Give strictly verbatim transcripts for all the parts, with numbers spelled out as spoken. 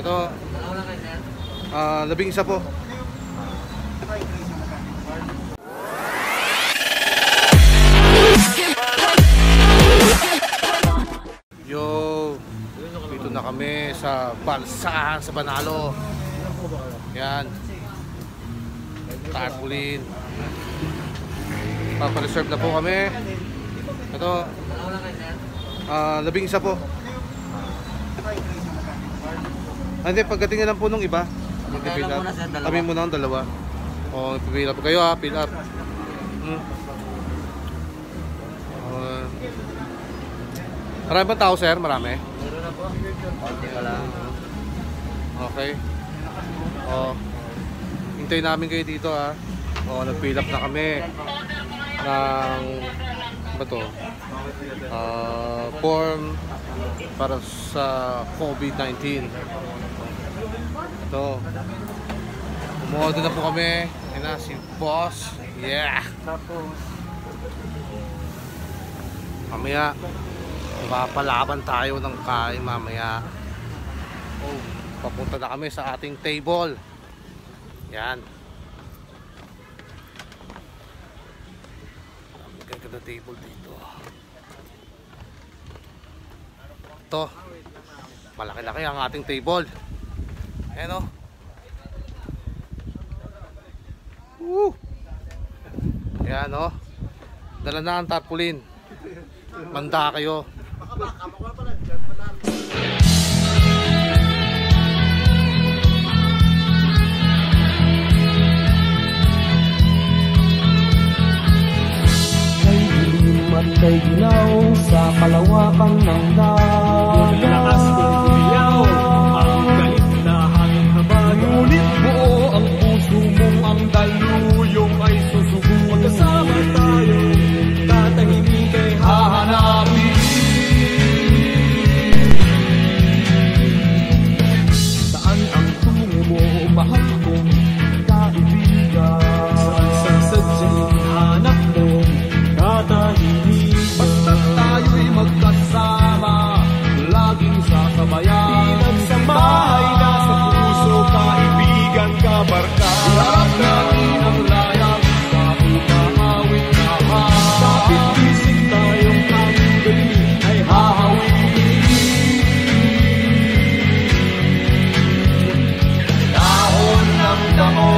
Ito, uh, labing isa po. Yo, dito na kami sa Balsahan sa Banalo. Yan, tarpaulin. Papareserve na po kami. Ito, uh, labing isa po. Hindi, pagdating na lang po nung iba. Kami muna ang dalawa. O, pipil up kayo ha, fill up. Hmm. Uh, marami ba tao, sir? Marami? Meron na po. Konti ka lang. Okay. O, hintayin namin kayo dito ha. O, nag-fill up na kami ng ba to? Uh, form para sa COVID nineteen. Ito, umuodo na po kami. Yan na si boss. Yeah. Mamaya mapalaban tayo ng kain mamaya. Oh, papunta na kami sa ating table. Yan. Ganda na table dito. Ito, malaki-laki ang ating table. Ayan o. Woo! Ayan o. Dala na ang tarpaulin. Manda kayo. Kay dilim at kay ginaw sa kalawakan ng dagat. Lakas kong umiyaw ang galit na hangin habag. Ngunit buo ang puso mong ang daluyong ay susugo. Magkasama tayo, tatahimik ay hahanapin. Saan ang tungo mo, mahal kong kaibigan? Saan sa sadyang hanap mo, tatahimik? Basta't tayo'y magkasama, laging sa kabayan. Sa bahay na sa puso, kaibigan, kabarka. Iharap natin ang layag sa umahawit na hangin. Kapit isip tayong ang galing ay hahawin. Dahon ng damo,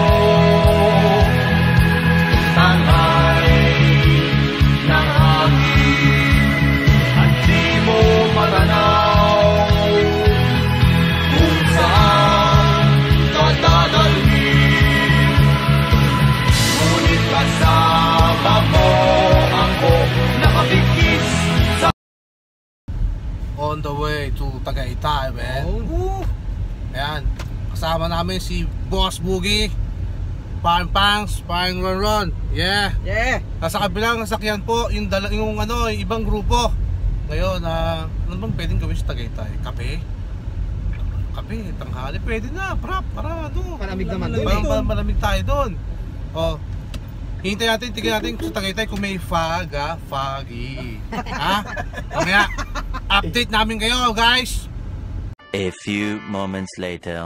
tanay ng hangin, at di mo matanaw kung saan ka dadalhin. Ngunit kasama mo ako, nakapikis sa On the way to Tagaytay, man. Woo! Ayan, kasama namin si Boss Boogie, Parang Pangs, Parang Ron. Yeah. Yeah! Nasa kabilang sasakyan po yung, dala, yung ano, yung ibang grupo. Ngayon, uh, ano bang pwedeng gawin sa Tagaytay? Kape? Kape, tanghali, pwede na, prap, para ano. Palamig naman doon. Parang parang malamig tayo doon. Oh, hintay natin, tignan natin sa Tagaytay kung may fog, ha? Foggy. Ha? Mamaya, update namin kayo, guys. A few moments later.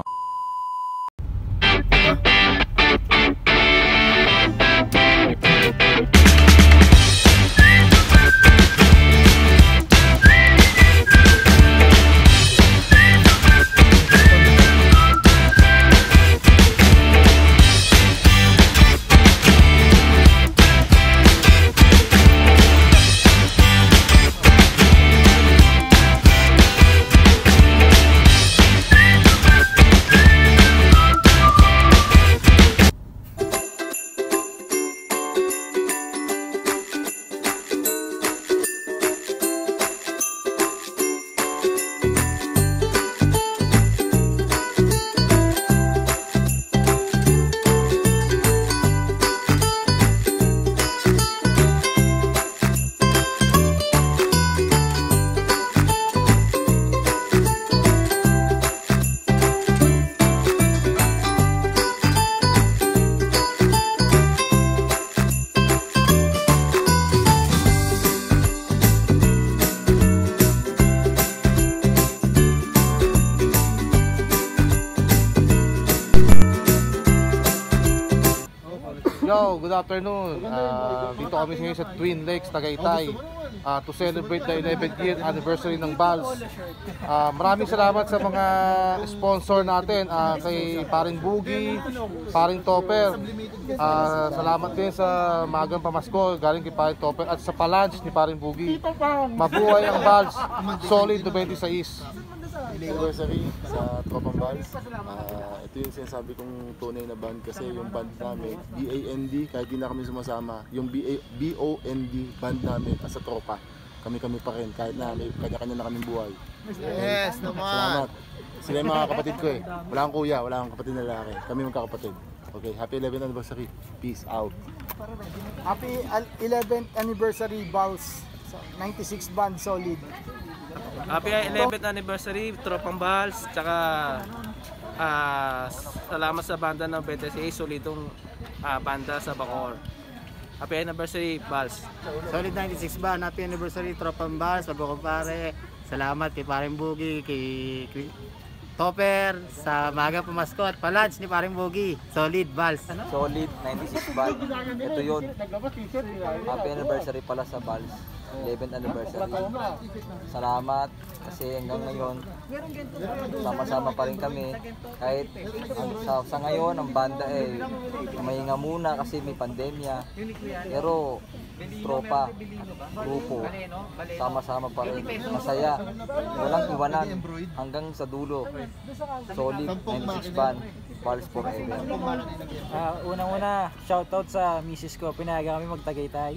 Hello, good afternoon. Uh, dito kami ngayon sa Twin Lakes, Tagaytay uh, to celebrate the eleventh year anniversary ng Balls. Uh, maraming salamat sa mga sponsor natin, uh, kay Paring Boogie, Paring Topper. Uh, salamat din sa Magang Pamasko, galing kay Paring Topper at sa palunch ni Paring Boogie. Mabuhay ang Balls, solid twenty-six. Anniversary sa Tropang Bands. Uh, ito yung sinasabi kong tunay na band kasi yung band namin, B A N D, kahit di na kami sumasama, yung B O N D band namin as a tropa. Kami-kami pa rin, kahit na may kanya-kanya na kaming buhay. Yes, naman. Salamat. Sila yung mga kapatid ko eh. Wala akong kuya, wala akong kapatid na lalaki. Kami magkakapatid. Okay, happy eleventh anniversary. Peace out. Happy eleventh anniversary Balls. ninety-six band solid. Happy eleventh anniversary Tropang Balls, tsaka uh, salamat sa banda ng twenty-six, solidong uh, banda sa Bacoor. Happy anniversary Balls. Solid ninety-six band, happy anniversary Tropang Balls, pagkukumpare. Salamat kay Paring Boogie, kay, kay Topper, sa Magang Pamasko at palunch ni Paring Boogie. Solid Balls. Solid ninety-six band. Ito yun. Happy anniversary pala sa Balls. eleventh anniversary. Salamat kasi hanggang ngayon sama-sama pa rin kami. Kahit ang, sa, sa ngayon ang banda eh mahinga muna kasi may pandemya. Pero tropa, grupo, sama-sama pa rin. Masaya. Walang iwanan hanggang sa dulo. Solid ninety-six band. Balls forever. Uh, Unang-una, shoutout sa misis ko. Pinayagan kami magtagaytay.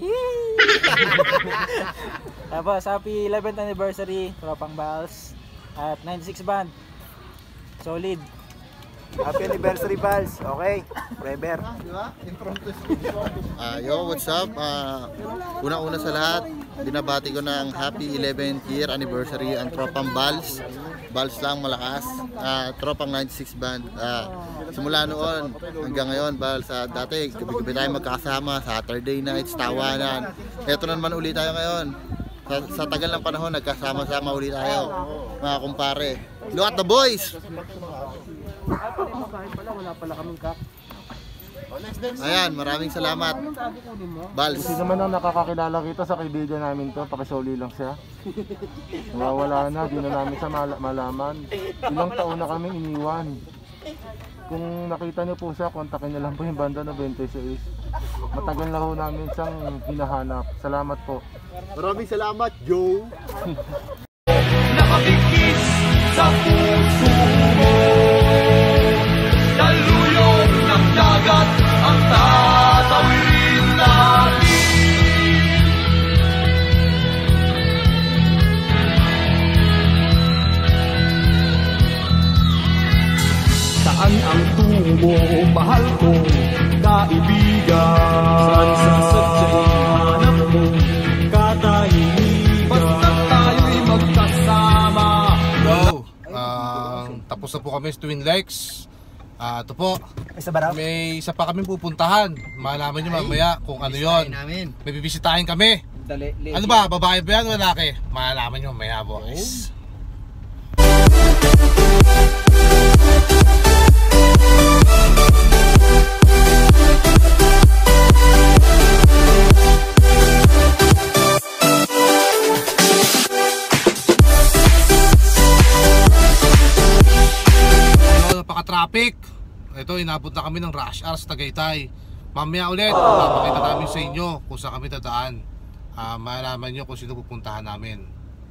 Tapos, happy eleventh anniversary, Tropang Balls. At ninety-six band. Solid. Happy anniversary Balls. Okay, forever. Uh, yo, what's up? Uh, Una-una sa lahat, binabati ko ng happy eleventh year anniversary ang Tropang Balls. Balls lang, malakas. Uh, Tropang ninety-six band. Uh, simula noon hanggang ngayon, Balls. Uh, dati, gabi-gabi tayo magkasama, Saturday nights, tawanan. Ito na naman ulit tayo ngayon. Sa, sa tagal ng panahon, nagkasama-sama ulit tayo, mga kumpare. Look at the boys! Ayan, maraming salamat. Balls. Kasi naman ang nakakakilala kita sa kaibigan namin to, pakisoli lang siya. Nawawala na, di na namin siya mal malaman. Ilang taon na kami iniwan. Kung nakita niyo po siya, kontakin niyo lang po yung banda na twenty-six. Matagal na ho namin siyang hinahanap. Salamat po. Maraming salamat, Joe! Nakabigkis sa puso mo, daluyong ng dagat ang tatawid natin. Saan ang tungo, mahal kong kaibigan? Saan sa sadyang hanap mo, katahimigan? Basta tayo'y magkasama. Go! Uh, tapos na po kami sa Twin Lakes. Uh, ito po, may isa pa kami pupuntahan. Malaman nyo mamaya kung ano yon. May bibisitahin kami. Ano ba? Babae ba yan o lalaki? Malaman nyo mamaya, boys. Napaka-traffic. Ito, inabot na kami ng rush hour sa Tagaytay. Mamaya ulit, papakita namin sa inyo kung saan kami dadaan. uh, Malaman nyo kung sino pupuntahan namin.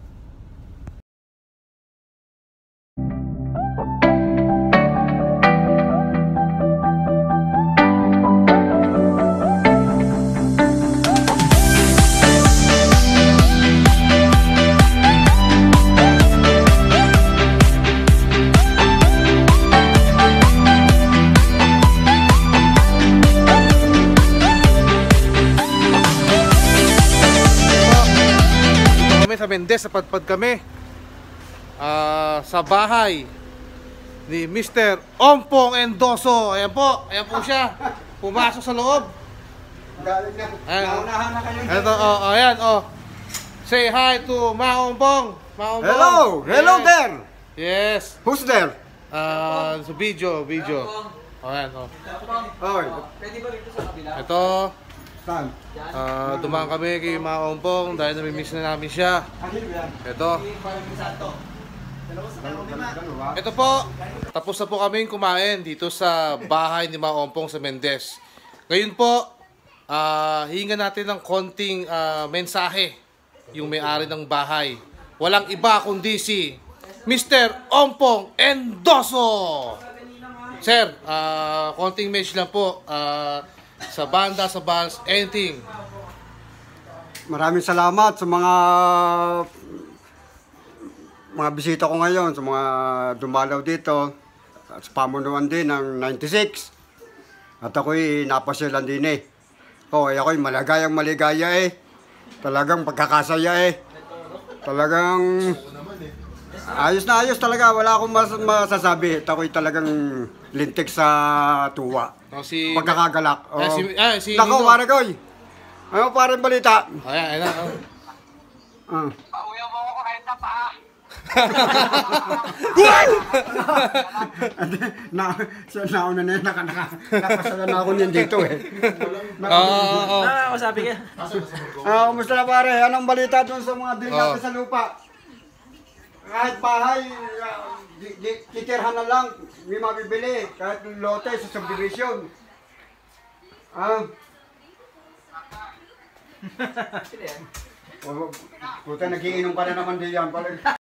Sa Mendez, sa Padpad kami, uh, sa bahay ni Mister Ompong Endoso. Ayan po, ayan po siya. Pumasok sa loob. Ayan, ayan, oh, oh, ayan, oh. Say hi to Ma Ompong. Ma Ompong. Hello! Hello yes. there! Yes. Who's there? Uh, sa video, video. Ayan, oh. Oy. Ito, Saan? ah, dumaan kami kay Ma Ompong dahil namimiss na namin siya. Ito. Ito po, tapos na po kami kumain dito sa bahay ni Ma Ompong sa Mendez. Ngayon po, ah, hinga natin ng konting ah, mensahe yung may-ari ng bahay. Walang iba kundi si Mister Ompong Endoso. Sir, ah, konting message lang po ah, sa banda, sa Vals, anything. Maraming salamat sa mga mga bisita ko ngayon, sa mga dumalaw dito, at sa pamunuan din ng ninety-six. At ako'y napasyalan din eh. Oh, ako'y malagayang maligaya eh. Talagang pagkakasaya eh. Talagang ayos na ayos talaga, wala akong mas masasabi. At ako'y talagang lintik sa tuwa. Oh, si Pagkakagalak. Oh. Eh, si, ah, si Nako, Nino. pare koy. Ano parang balita? Ayan, ayan. Oh. Ah. na sa nauna na naka naka napasala na ako niyan dito eh. Oo. Ah, masabi ka. Ah, kumusta na pare? Anong balita doon sa mga deal natin Oh. sa lupa? Kahit bahay, uh, di- di- titirhan na lang, may mabibili. Kahit lote sa subdivision. Ah. Oh, puta, nagiinom ka na naman diyan.